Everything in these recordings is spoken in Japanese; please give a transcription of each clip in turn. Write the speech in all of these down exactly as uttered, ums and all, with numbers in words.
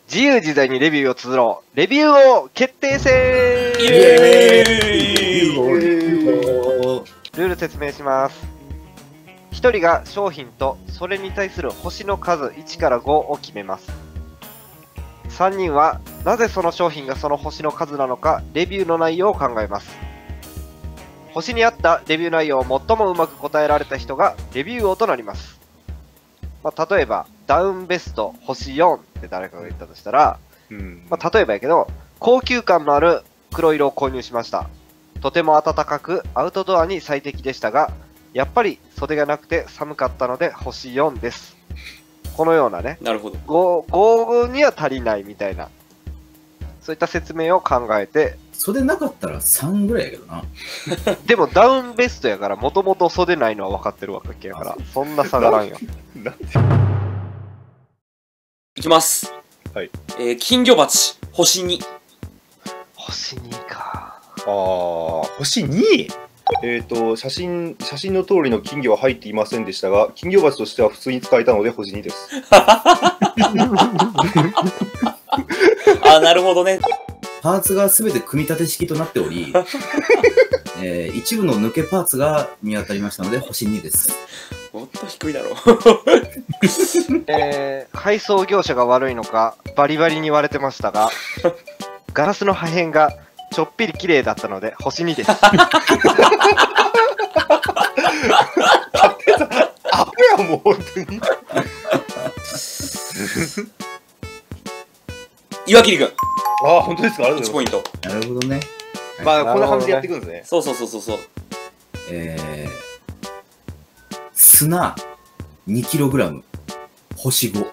自由自在にレビューを綴ろう。レビューを決定戦。 イエーイ。 ルール説明します。ひとりが商品とそれに対する星の数いちからごを決めます。さんにんはなぜその商品がその星の数なのかレビューの内容を考えます。星に合ったレビュー内容を最もうまく答えられた人がレビュー王となります。まあ、例えばダウンベスト星よんって誰かが言ったとしたら、うんまあ、例えばやけど高級感のある黒色を購入しました。とても暖かくアウトドアに最適でしたがやっぱり袖がなくて寒かったので星よんです。このようなね、 なるほど。 ご、ごには足りないみたいな、そういった説明を考えて。 袖なかったらさんぐらいやけどな。 でもダウンベストやから、もともと袖ないのは分かってるわけやから、そんな下がらんよ。 いきます。はい。えー、金魚鉢、星に。 星にか。 あー、星に。えっと、写真、写真の通りの金魚は入っていませんでしたが、金魚鉢としては普通に使えたので星にです。 あ、なるほどね。 パーツがすべて組み立て式となっており、えー、一部の抜けパーツが見当たりましたので星にです。 もっと低いだろう。 えー、配送業者が悪いのかバリバリに割れてましたが、ガラスの破片がちょっぴり綺麗だったので星にです。 アホやもう本当に。 岩切君。 ああ、本当ですか。ありがいちとうございます。 ポイント。 なるほどね。 まあ、こんな感じでやっていくんですね。 そうそうそうそうそう。 えー、砂 にキログラム 星ご。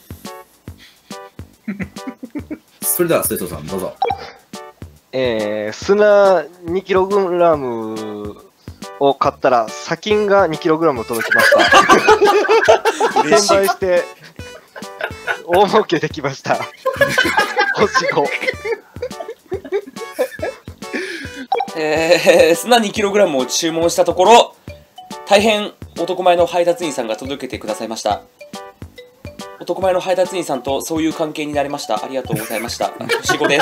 それでは、瀬戸さん、どうぞ。 えー、砂 にキログラム を買ったら砂金が にキログラム 届きました。転売して大儲けできました。星ご。 えー、砂 にキログラム を注文したところ、大変男前の配達員さんが届けてくださいました。男前の配達員さんとそういう関係になりました。ありがとうございました。星ごです。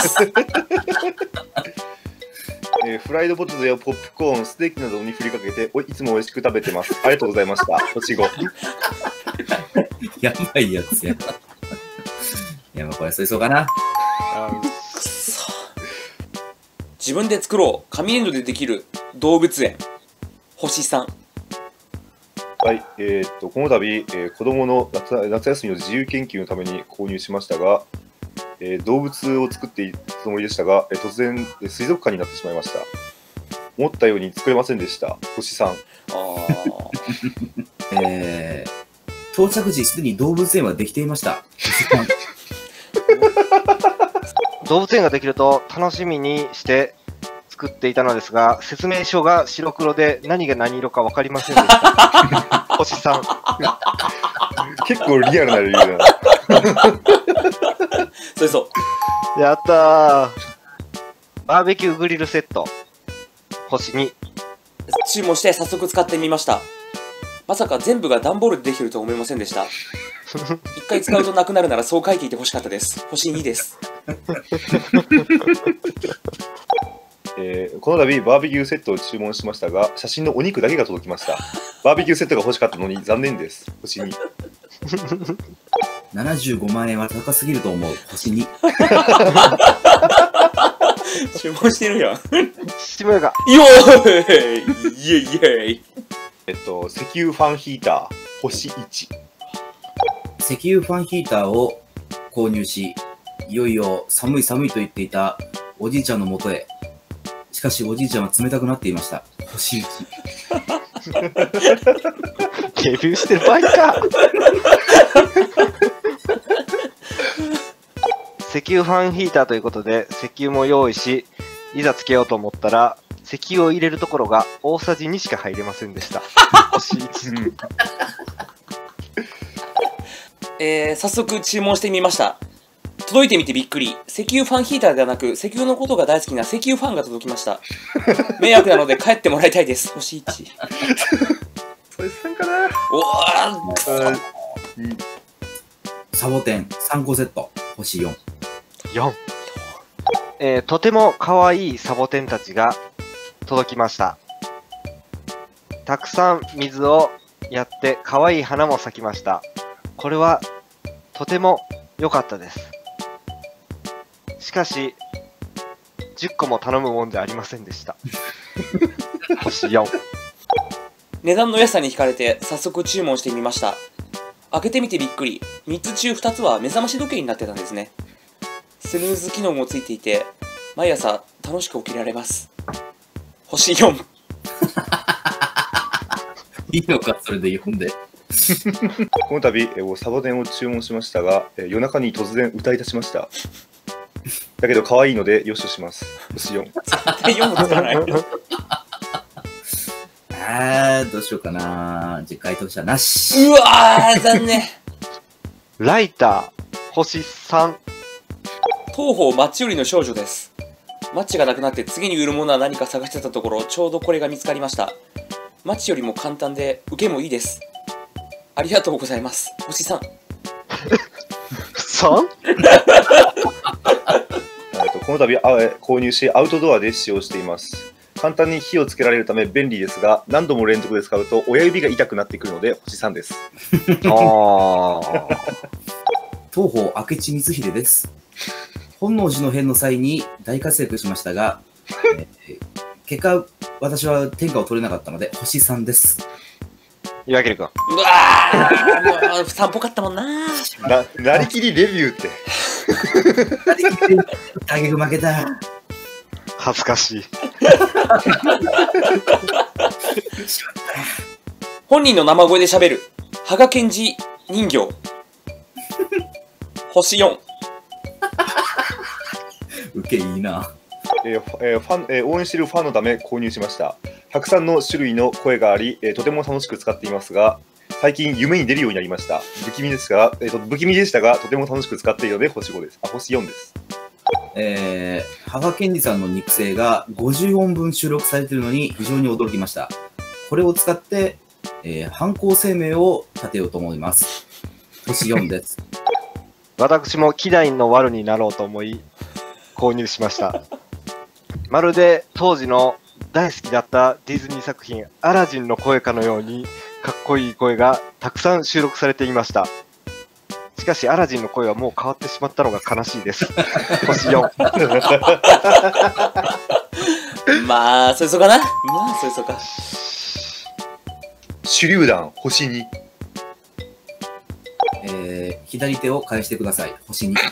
えー、フライドポテトやポップコーン、ステーキなどに振りかけておいつも美味しく食べてます。ありがとうございました。星ご。 やばいやつや。いや、まあこれ、そいそうかな。 くそ。自分で作ろう。紙粘土でできる動物園。星さん。 はい、えー、っと、この度、えー、子供の 夏, 夏休みの自由研究のために購入しましたが、えー、動物を作っていたつもりでしたが、えー、突然、えー、水族館になってしまいました。思ったように作れませんでした。星さん。あえー、到着時すでに動物園はできていました。星さん。 動物園ができると楽しみにして作っていたのですが、説明書が白黒で何が何色か分かりませんでした。星さん。 結構リアルな理由だな。 そうそう。 やったー。バーベキューグリルセット。星に。 注文して早速使ってみました。まさか全部が段ボールでできてるとは思いませんでした。一回使うとなくなるならそう書いていてほしかったです。星にです。 えー、この度バーベキューセットを注文しましたが、写真のお肉だけが届きました。バーベキューセットが欲しかったのに残念です。星に。 ななじゅうごまんえんは高すぎると思う。星に。 注文してるやん。 しもやが。 よーいイエイイエイ。 えっと、石油ファンヒーター、星いち。 石油ファンヒーターを購入し、いよいよ寒い寒いと言っていたおじいちゃんのもとへ。しかしおじいちゃんは冷たくなっていました。星いち。 レビューしてる場合か。石油ファンヒーターということで石油も用意し、いざつけようと思ったら石油を入れるところが大さじにしか入れませんでした。星いち。 えー、早速注文してみました。届いてみてびっくり。石油ファンヒーターではなく石油のことが大好きな石油ファンが届きました。迷惑なので帰ってもらいたいです。星いち。 それさんかな。 おーくそ。 サボテンさんこセット、星よん。 よん。えー、とても可愛いサボテンたちが届きました。たくさん水をやって可愛い花も咲きました。これはとても良かったです。しかし、じゅっこも頼むもんじゃありませんでした。星よん。 値段の安さに惹かれて早速注文してみました。開けてみてびっくり。みっつ中ふたつは目覚まし時計になってたんですね。スヌーズ機能もついていて、毎朝楽しく起きられます。星よん。 いいのか、それで読んで。 この度、えーサボテンを注文しましたが、えー夜中に突然歌い出しました。だけど可愛いのでよしとします。星よん。 絶対よんもつかない。 あー、どうしようかな。じゃあ回答者なし。 うわー、残念。 ライター、星さん。 東方マッチ売りの少女です。マッチがなくなって次に売るものは何か探してたところ、ちょうどこれが見つかりました。マッチよりも簡単で受けもいいです。ありがとうございます。星さん。 さん？ この度あ購入しアウトドアで使用しています。簡単に火をつけられるため便利ですが、何度も連続で使うと親指が痛くなってくるので星さんです。 ああ。 東方明智光秀です。本能寺の変の際に大活躍しましたが、えー結果、私は天下を取れなかったので星さんです。 岩切君。 うわー、もう散歩かったもんな。 な、なりきりレビューって。 大逆負けた。 恥ずかしい。 本人の生声で喋る羽賀健二人形。星よん。 受けいいな。 えーえーファンえー応援しているファンのため購入しました。たくさんの種類の声があり、えーとても楽しく使っていますが、最近夢に出るようになりました。不気味ですが、えーと不気味でしたが、とても楽しく使っているので星ごです。あ、星よんです。 えー、羽賀健二さんの肉声がごじゅうおんぶん収録されているのに非常に驚きました。これを使って、えー、犯行声明を立てようと思います。星よんです。 私も希代のワルになろうと思い購入しました。まるで当時の大好きだったディズニー作品アラジンの声かのようにかっこいい声がたくさん収録されていました。しかしアラジンの声はもう変わってしまったのが悲しいです。星よん。 まあ、それそうかな。まあ、それそうか。 手榴弾星に。 えー、左手を返してください。星に。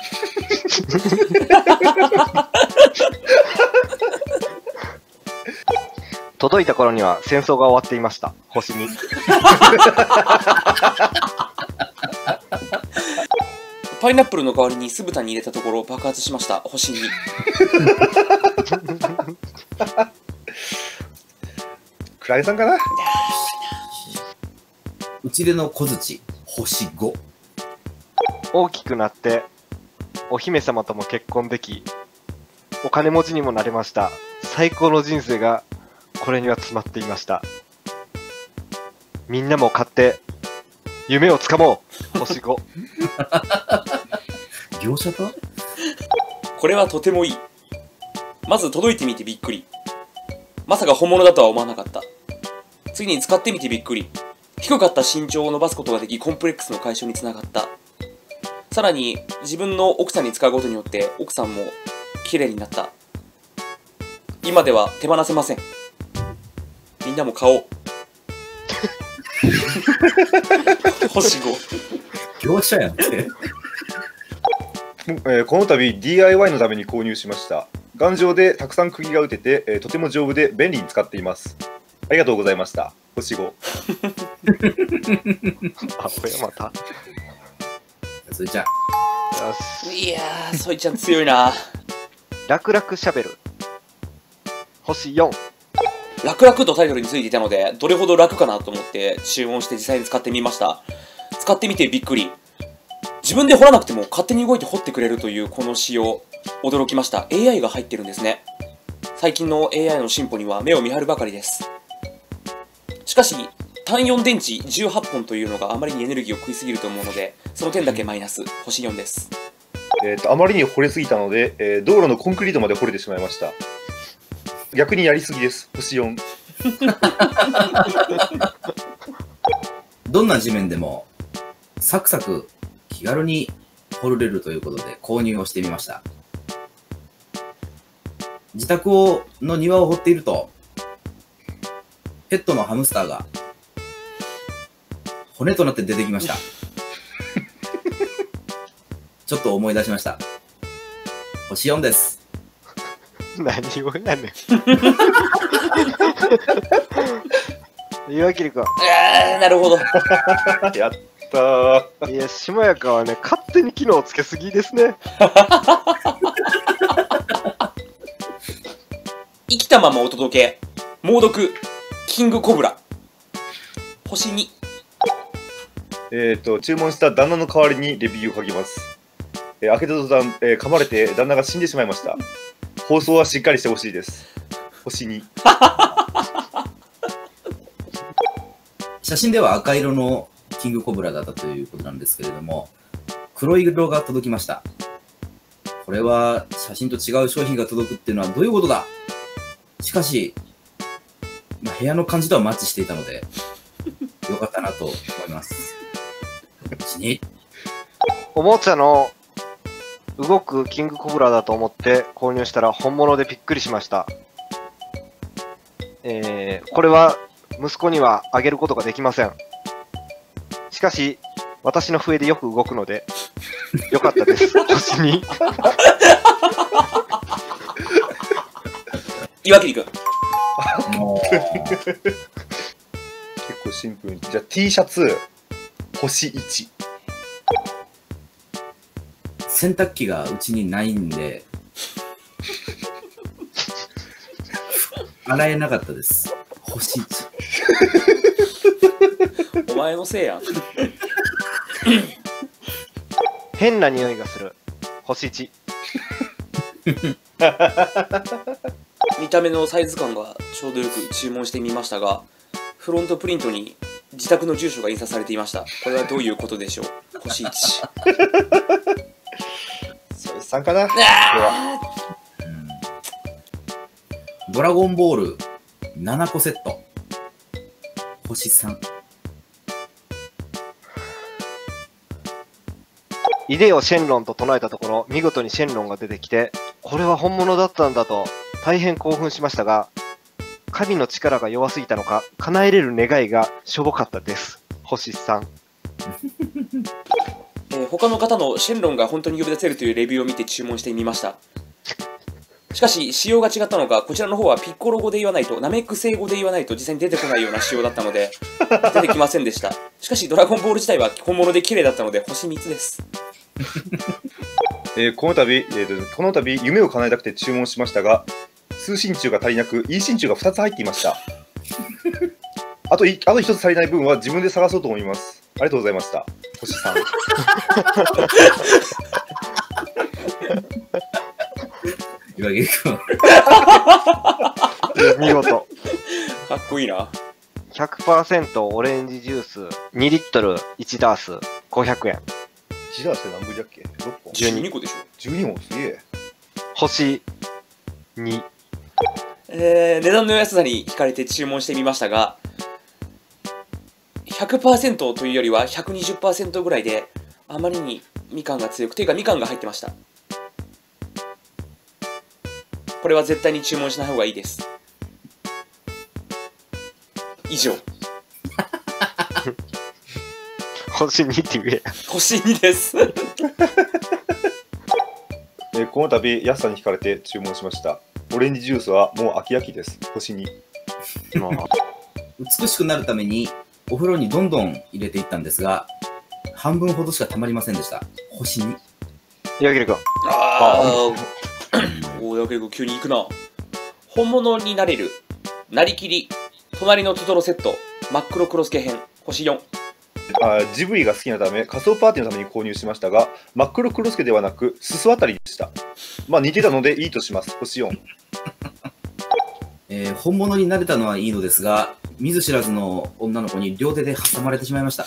届いた頃には戦争が終わっていました。星に。 パイナップルの代わりに酢豚に入れたところ爆発しました。星に。 クライさんかな。 うちでの小槌、星ご。 大きくなってお姫様とも結婚できお金持ちにもなれました。最高の人生がこれには詰まっていました。みんなも買って夢をつかもう。星ご。 業者か？ これはとてもいい。まず届いてみてびっくり。まさか本物だとは思わなかった。次に使ってみてびっくり。低かった身長を伸ばすことができコンプレックスの解消につながった。さらに自分の奥さんに使うことによって奥さんも綺麗になった。今では手放せません。みんなも買おう。星ご。 業者やんって。 えーこの度 ディーアイワイ のために購入しました。頑丈でたくさん釘が打てて、えーとても丈夫で便利に使っています。ありがとうございました。星ご。 あ、これまた。 それじゃあ、 よし。 いやー、そいちゃん強いな。 楽々しゃべる。星よん。 楽々とタイトルについていたので、どれほど楽かなと思って注文して実際に使ってみました。使ってみてびっくり。自分で掘らなくても勝手に動いて掘ってくれるというこの仕様、驚きました。 エーアイ が入ってるんですね。最近の エーアイ の進歩には目を見張るばかりです。しかし単よん電池じゅうはっぽんというのがあまりにエネルギーを食いすぎると思うので、その点だけマイナス、星よんです。 えーと、あまりに掘れすぎたので、えー道路のコンクリートまで掘れてしまいました。逆にやりすぎです。星よん。 どんな地面でもサクサク気軽に掘れるということで購入をしてみました。自宅をの庭を掘っていると、ペットのハムスターが骨となって出てきました。ちょっと思い出しました。星よんです。 何をやねん。岩切君。 あー、なるほど。 やったー。 いや、しもやかはね、勝手に機能つけすぎですね。 生きたままお届け、猛毒、キングコブラ。星に。 えっと、注文した旦那の代わりにレビューを書きます。えー開けた途端、えー噛まれて旦那が死んでしまいました。放送はしっかりしてほしいです。星に。 写真では赤色のキングコブラだったということなんですけれども、黒い色が届きました。これは写真と違う商品が届くっていうのはどういうことだ。しかし、まあ、部屋の感じとはマッチしていたので、よかったなと思います。におもちゃの動くキングコブラだと思って購入したら本物でびっくりしました。えー、これは息子にはあげることができません。しかし、私の笛でよく動くので、よかったです。星に。 岩切君。 も結構シンプルに。じゃあ T シャツ、星いち。 洗濯機がうちにないんで、洗えなかったです。星いち。 お前のせいやん。 変な匂いがする。星いち。 見た目のサイズ感がちょうどよく注文してみましたが、フロントプリントに自宅の住所が印刷されていました。これはどういうことでしょう。星いち。 それさんかな。これはドラゴンボールななこセット。星さん。 イデオ・シェンロンと唱えたところ、見事にシェンロンが出てきて、これは本物だったんだと大変興奮しましたが、神の力が弱すぎたのか、叶えれる願いがしょぼかったです。星さん。 えー他の方のシェンロンが本当に呼び出せるというレビューを見て注文してみました。しかし、仕様が違ったのか、こちらの方はピッコロ語で言わないと、ナメック星語で言わないと実際に出てこないような仕様だったので、出てきませんでした。しかし、ドラゴンボール自体は本物で綺麗だったので、星みっつです。 えーこの度、えーと、この度、夢を叶えたくて注文しましたが、通信中が足りなく、いい真鍮がふたつ入っていました。あとい、あとひとつ足りない分は自分で探そうと思います。ありがとうございました。星さん。 岩切君。 見事。 かっこいいな。 ひゃくパーセント オレンジジュースにリットルいちダースごひゃくえん。 いちダースで何ぶりだっけ ?ろっ 本。 じゅうにじゅうにこでしょ。 じゅうにほん、すげえ。 星に。 えー、値段の安さに惹かれて注文してみましたが、ひゃくパーセント というよりは ひゃくにじゅっパーセント ぐらいで、あまりにみかんが強く、ていうかみかんが入ってました。これは絶対に注文しない方がいいです。以上。 星にって言え。 星にです。 えーこの度、安さに惹かれて注文しました。オレンジジュースはもう飽き飽きです。星に。 もう美しくなるためにお風呂にどんどん入れていったんですが、半分ほどしかたまりませんでした。星に。 岩切君。 ああ。おー、やけど急に行くな。本物になれる。なりきり。隣のトトロセット。真っ黒クロスケ編。星よん。 あジブリが好きなため、仮装パーティーのために購入しましたが、真っ黒クロスケではなく、すすあたりでした。まあ似てたのでいいとします。星よん。 えー本物になれたのはいいのですが、 見ず知らずの女の子に両手で挟まれてしまいました。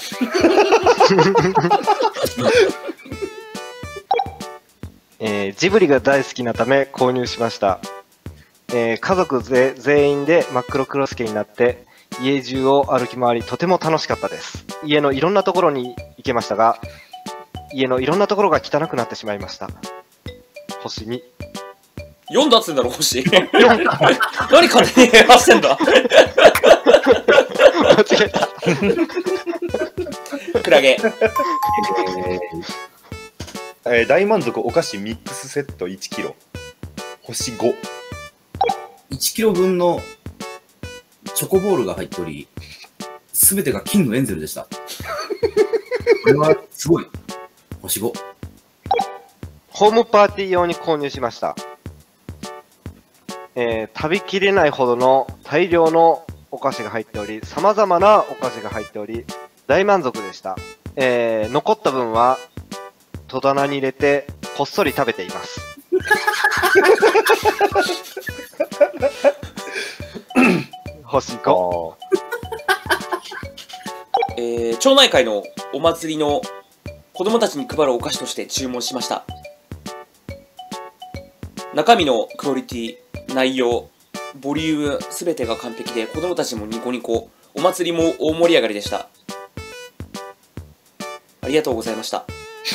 えージブリが大好きなため購入しました。えー家族ぜ全員で真っ黒クロスケになって家中を歩き回りとても楽しかったです。家のいろんなところに行けましたが、家のいろんなところが汚くなってしまいました。星に。 読んだっつうんだろ、星。何勝手に減らしてんだ。 間違えた。 クラゲ。 えー大満足お菓子ミックスセットいちキロ。星ご。 いちキロぶんのチョコボールが入っており、すべてが金のエンゼルでした。これはすごい。星ご。 ホームパーティー用に購入しました。えー食べきれないほどの大量のお菓子が入っており、様々なお菓子が入っており、大満足でした。えー残った分は戸棚に入れてこっそり食べています。星ご。 えー町内会のお祭りの子供たちに配るお菓子として注文しました。中身のクオリティ、内容、ボリューム、すべてが完璧で、子供たちもニコニコ、お祭りも大盛り上がりでした。ありがとうございました。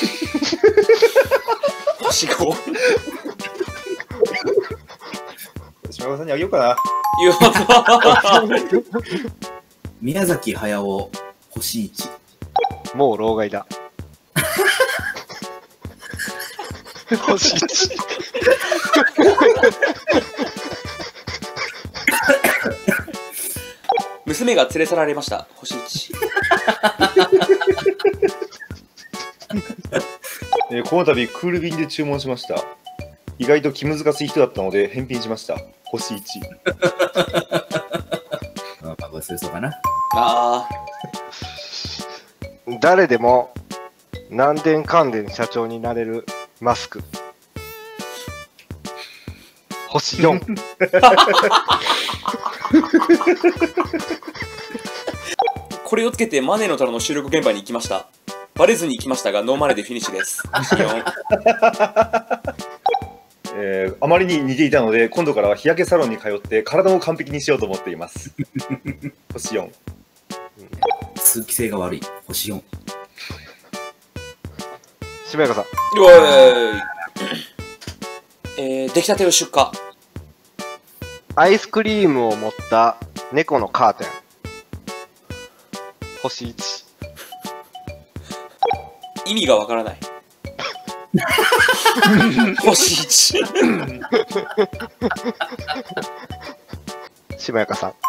星ご。 島岡さんにあげようかな。 いう宮崎駿、星いち。 もう老害だ。星いち。 娘が連れ去られました。星いち。 えーこの度クール便で注文しました。意外と気難しい人だったので返品しました。星いち。 まあ、これそうかな。 あ誰でも何でんかんでん社長になれるマスク。星よん。 これをつけてマネーの虎の収録現場に行きました。バレずに行きましたが、ノーマルでフィニッシュです。星よん。 えーあまりに似ていたので、今度からは日焼けサロンに通って体を完璧にしようと思っています。星よん。 通気性が悪い。星よん。 渋谷さん。 うおーい。えー、出来たてを出荷。 アイスクリームを持った猫のカーテン。星いち。 意味がわからない。星いち。 渋谷さん。